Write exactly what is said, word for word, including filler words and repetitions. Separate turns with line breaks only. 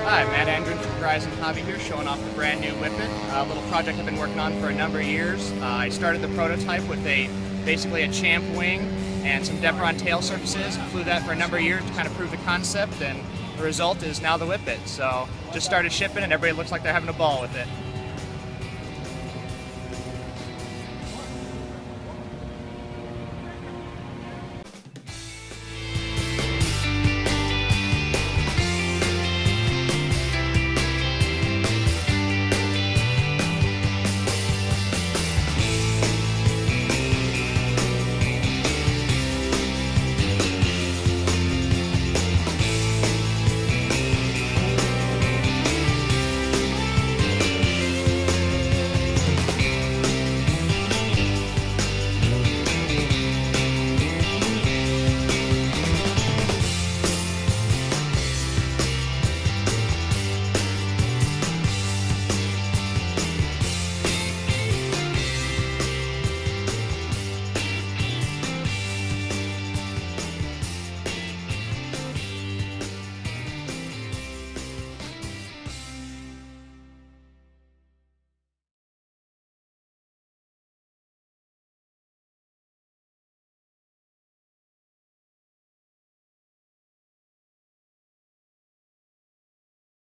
Hi, Matt Andren from Horizon Hobby here, showing off the brand new WhipIt, a little project I've been working on for a number of years. Uh, I started the prototype with a basically a champ wing and some Depron tail surfaces, flew that for a number of years to kind of prove the concept, and the result is now the WhipIt. So just started shipping and everybody looks like they're having a ball with it.